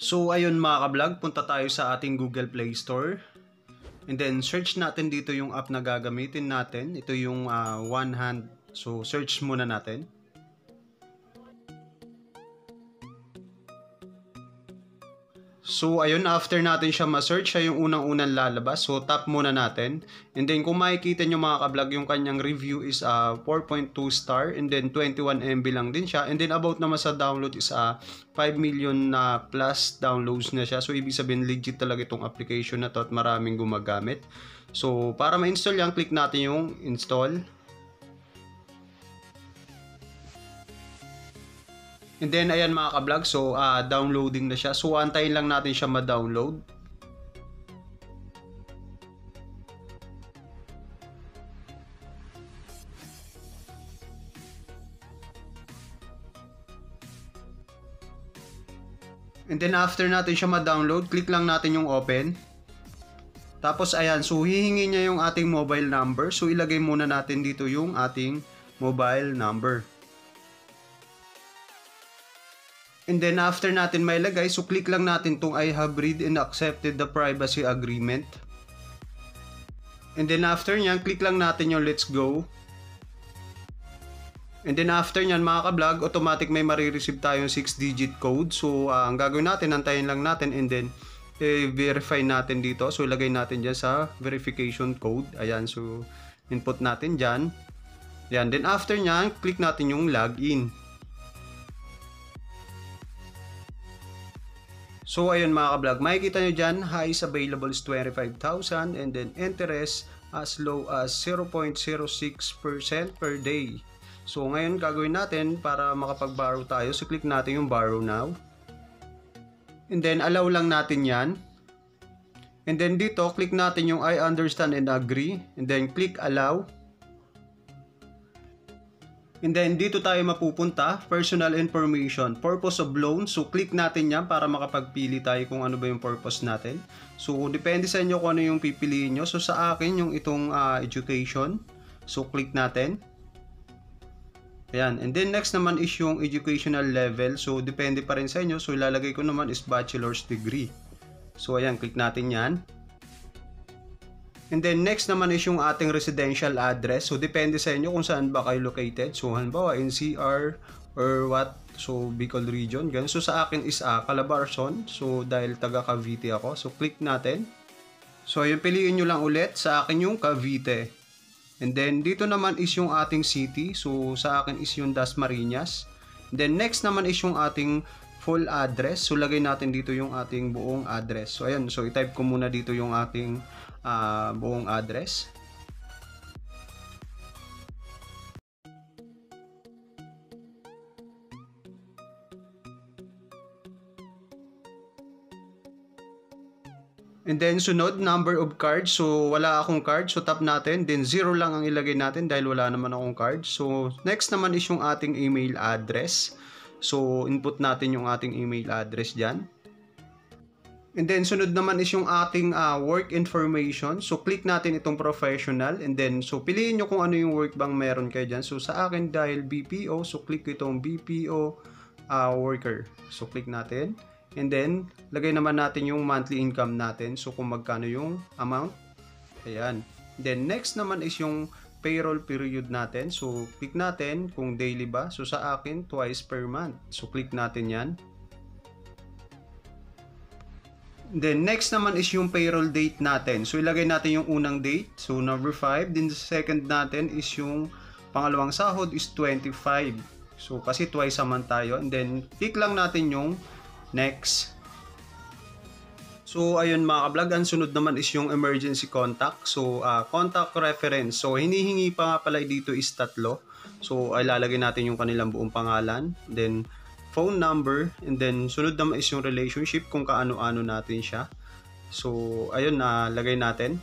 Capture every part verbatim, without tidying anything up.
So ayun mga ka-vlog, punta tayo sa ating Google Play Store. And then search natin dito yung app na gagamitin natin. Ito yung uh, One Hand. So search muna natin. So ayun, after natin siya ma-search, siya yung unang-unang lalabas. So tap muna natin. And then kung makikita nyo mga ka-vlog, yung kanyang review is uh, four point two star. And then twenty-one megabytes lang din siya. And then about naman sa download is uh, five million na uh, plus downloads na siya. So ibig sabihin legit talaga itong application na to at maraming gumagamit. So para ma-install yan, click natin yung install. And then ayan mga ka-vlog, so uh, downloading na siya. So antayin lang natin siya ma-download. And then after natin siya ma-download, click lang natin yung open. Tapos ayan, so hihingi niya yung ating mobile number. So ilagay muna natin dito yung ating mobile number. And then after natin mailagay, so click lang natin tong I have read and accepted the privacy agreement. And then after nyan, click lang natin yung let's go. And then after nyan mga ka-vlog, automatic may marireceive tayong six digit code. So uh, ang gagawin natin, antayin lang natin and then eh, verify natin dito. So ilagay natin dyan sa verification code. Ayan, so input natin dyan. Ayan, then after nyan, click natin yung login. So ayun mga ka-vlog, makikita nyo dyan, highest available is twenty-five thousand and then interest as low as zero point zero six percent per day. So ngayon gagawin natin para makapag-borrow tayo, so click natin yung borrow now. And then allow lang natin yan. And then dito, click natin yung I understand and agree. And then click allow. And then dito tayo mapupunta, personal information, purpose of loan. So click natin yan para makapagpili tayo kung ano ba yung purpose natin. So depende sa inyo kung ano yung pipiliin nyo. So sa akin yung itong uh, education. So click natin. Ayan. And then next naman is yung educational level. So depende pa rin sa inyo. So ilalagay ko naman is bachelor's degree. So ayan, click natin yan. And then next naman is yung ating residential address. So depende sa inyo kung saan ba kayo located. So halimbawa N C R or what. So Bicol region. Ganun. So sa akin is uh, Calabarzon. So dahil taga Cavite ako. So click natin. So yung piliin nyo lang ulit. Sa akin yung Cavite. And then dito naman is yung ating city. So sa akin is yung Dasmariñas. And then next naman is yung ating full address. So lagay natin dito yung ating buong address. So ayan. So i-type ko muna dito yung ating Uh, buong address. And then sunod, number of cards. So wala akong card, so tap natin. Then zero lang ang ilagay natin dahil wala naman akong card. So next naman is yung ating email address. So input natin yung ating email address dyan. And then sunod naman is yung ating uh, work information. So click natin itong professional and then so piliin nyo kung ano yung work bang meron kayo dyan. So sa akin dahil B P O, so click itong B P O uh, worker. So click natin and then lagay naman natin yung monthly income natin. So kung magkano yung amount. Ayan. Then next naman is yung payroll period natin. So click natin kung daily ba. So sa akin twice per month. So click natin yan. Then next naman is yung payroll date natin. So ilagay natin yung unang date. So number five. Then the second natin is yung pangalawang sahod is twenty-five. So kasi twice naman tayo. And then click lang natin yung next. So ayun mga ka-vlog, ang sunod naman is yung emergency contact. So uh, contact reference. So hinihingi pa nga pala dito is tatlo. So ay lalagay natin yung kanilang buong pangalan. Then phone number, and then sunod naman is yung relationship kung kaano-ano natin siya. So ayun na uh, lagay natin.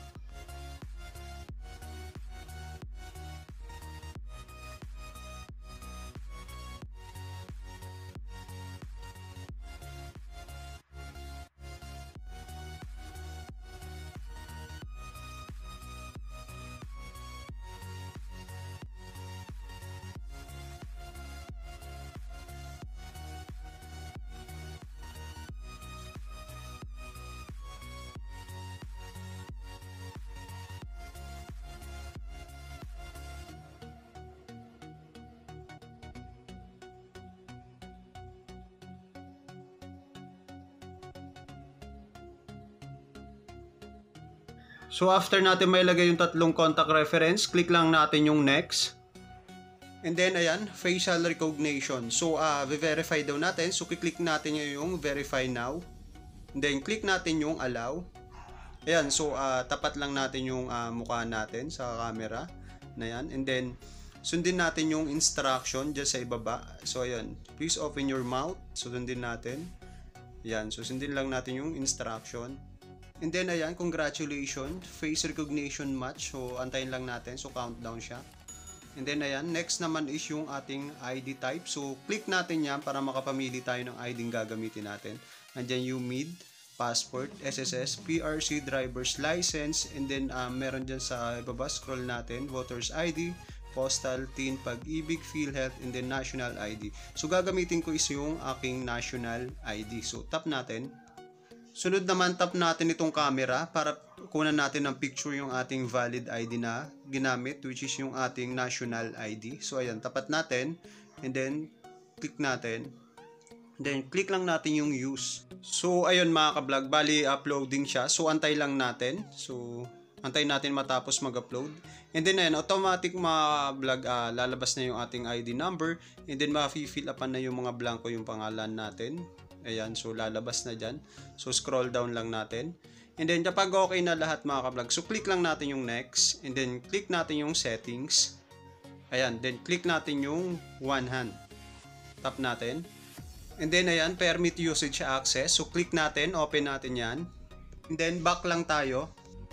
So after natin mailagay yung tatlong contact reference, click lang natin yung next. And then ayan, facial recognition. So uh, verify daw natin. So click natin yung verify now. And then click natin yung allow. Ayan, so uh, tapat lang natin yung uh, mukha natin sa camera na yan. And then sundin natin yung instruction dyan sa ibaba. So ayan, please open your mouth. So sundin natin. Ayan, so sundin lang natin yung instruction. And then ayan, congratulations, face recognition match. So antayin lang natin, so countdown siya. And then ayan, next naman is yung ating I D type. So click natin yan para makapamili tayo ng I D yung gagamitin natin. Nandiyan yung M I D, passport, S S S, P R C, driver's license, and then um, meron dyan sa ibaba, scroll natin, voter's I D, postal, tin, pag-ibig, PhilHealth, and then national I D. So gagamitin ko is yung aking national I D. So tap natin. Sunod naman, tap natin itong camera para kunan natin ng picture yung ating valid I D na ginamit, which is yung ating national I D. So ayan, tapat natin, and then click natin. Then click lang natin yung use. So ayun mga ka-vlog, bali uploading siya. So antay lang natin. So antay natin matapos mag-upload. And then ayan, automatic mga vlog, uh, lalabas na yung ating I D number. And then ma-fill upan na yung mga blanco yung pangalan natin. Ayan, so lalabas na dyan. So scroll down lang natin. And then kapag okay na lahat mga ka-vlog, so click lang natin yung next. And then click natin yung settings. Ayan, then click natin yung one hand. Tap natin. And then ayan, permit usage access. So click natin, open natin yan. And then back lang tayo.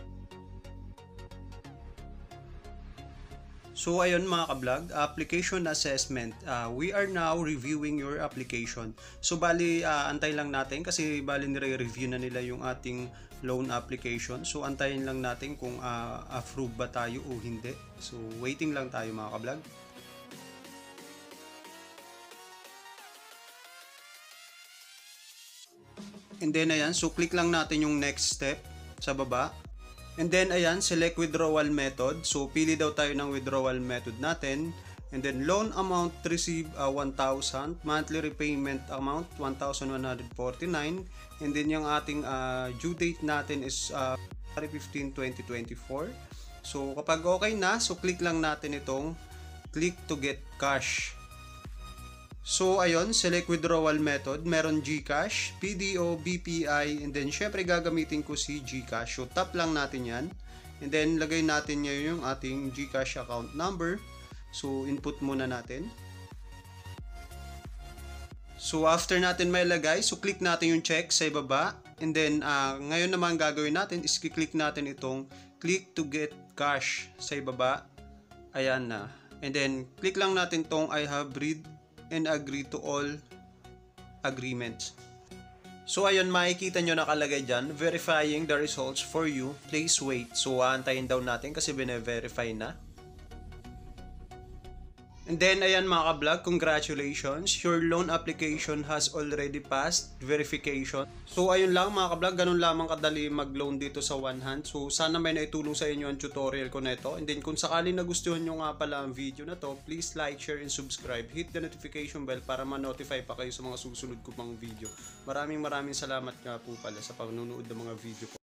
So ayun mga ka-vlog, application assessment. Uh, we are now reviewing your application. So bali, uh, antay lang natin kasi bali nire-review na nila yung ating loan application. So antayin lang natin kung uh, approve ba tayo o hindi. So waiting lang tayo mga ka-vlog. And then ayan, so click lang natin yung next step sa baba. And then ayan, select withdrawal method. So pili daw tayo ng withdrawal method natin. And then loan amount received uh, one thousand, monthly repayment amount one thousand one hundred forty-nine. And then yung ating uh, due date natin is uh, February fifteenth, twenty twenty-four. So kapag okay na, so click lang natin itong click to get cash. So ayun, select withdrawal method, meron GCash, P D O, B P I, and then syempre gagamitin ko si GCash. So tap lang natin yan, and then lagay natin ngayon yung ating GCash account number. So input muna natin. So after natin may lagay, so click natin yung check sa ibaba, and then uh, ngayon naman gagawin natin is click natin itong click to get cash sa ibaba. Ayan na. And then click lang natin tong I have read and agree to all agreements. So ayun, makikita nyo nakalagay dyan, verifying the results for you, please wait. So aantayin daw natin kasi bine-verify na. And then ayan mga ka-vlog, congratulations, your loan application has already passed verification. So ayun lang mga ka-vlog, ganun lamang kadali mag-loan dito sa One Hand. So sana may naitulong sa inyo ang tutorial ko na ito. And then kung sakali nagustuhan nyo nga pala ang video na to, please like, share, and subscribe. Hit the notification bell para ma-notify pa kayo sa mga susunod ko pang video. Maraming maraming salamat nga po pala sa panonood ng mga video ko.